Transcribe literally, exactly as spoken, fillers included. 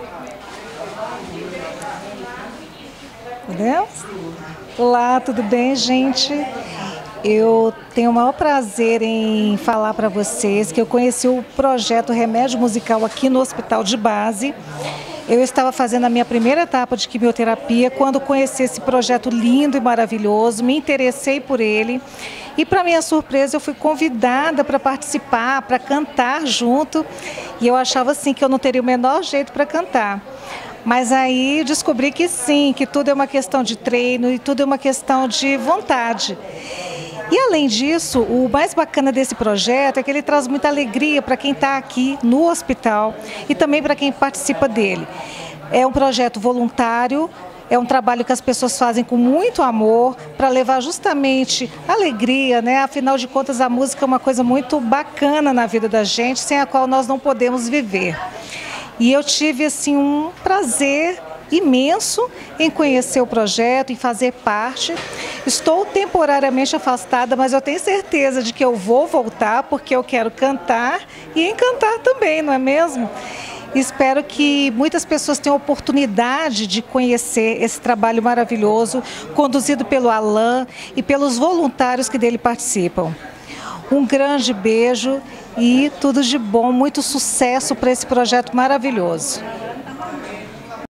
Podemos? Olá, tudo bem, gente? Eu tenho o maior prazer em falar para vocês que eu conheci o projeto Remédio Musical aqui no Hospital de Base. Eu estava fazendo a minha primeira etapa de quimioterapia quando conheci esse projeto lindo e maravilhoso, me interessei por ele e, para minha surpresa, eu fui convidada para participar, para cantar junto, e eu achava assim que eu não teria o menor jeito para cantar. Mas aí descobri que sim, que tudo é uma questão de treino e tudo é uma questão de vontade. E além disso, o mais bacana desse projeto é que ele traz muita alegria para quem está aqui no hospital e também para quem participa dele. É um projeto voluntário, é um trabalho que as pessoas fazem com muito amor para levar justamente alegria, né? Afinal de contas, a música é uma coisa muito bacana na vida da gente, sem a qual nós não podemos viver. E eu tive assim um prazer imenso em conhecer o projeto, em fazer parte. Estou temporariamente afastada, mas eu tenho certeza de que eu vou voltar, porque eu quero cantar e encantar também, não é mesmo? Espero que muitas pessoas tenham a oportunidade de conhecer esse trabalho maravilhoso, conduzido pelo Alan e pelos voluntários que dele participam. Um grande beijo e tudo de bom, muito sucesso para esse projeto maravilhoso.